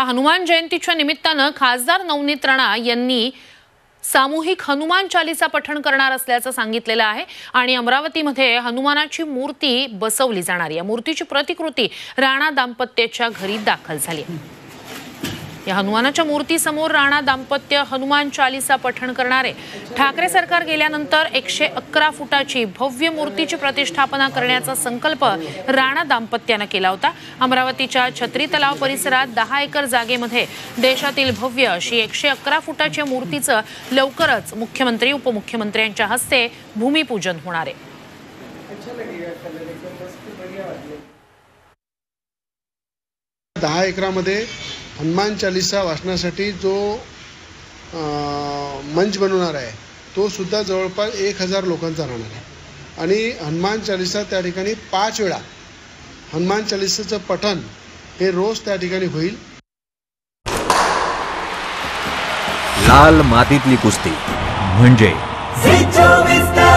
हनुमान जयंतीच्या निमित्तानं खासदार नवनीत राणा यांनी सामूहिक हनुमान चालीसा पठण करणार असल्याचं सांगितलेलं आहे आणि अमरावतीमध्ये हनुमानाची मूर्ती बसवली जाणार आहे। या मूर्तीची प्रतिकृती राणा दाम्पत्याच्या घरी दाखल झाली आहे। या हनुमानाच्या मूर्तीसमोर राणा दाम्पत्य हनुमान चालीसा पठण करणार आहे। ठाकरे सरकार गेल्यानंतर 111 फुटाची भव्य मूर्तीची प्रतिष्ठापना करण्याचा संकल्प राणा दाम्पत्याने केला होता। अमरावतीच्या छत्री तलाव परिसरात 10 एकर जागेमध्ये देशातील भव्य अशी 111 फुटाच्या मूर्तीचं लवकरच मुख्यमंत्री उपमुख्यमंत्र्यांच्या हस्ते भूमिपूजन होणार आहे। 10 एकरामध्ये हनुमान चालीसा वाचण्यासाठी जो मंच बनवणार आहे तो सुद्धा जवळपास 1000 लोकांचा राहणार आहे आणि हनुमान चालीसा त्या ठिकाणी 5 वेळा हनुमान चालीसाचं पठण हे रोज त्या ठिकाणी होईल। लाल मातीतली कुस्ती म्हणजे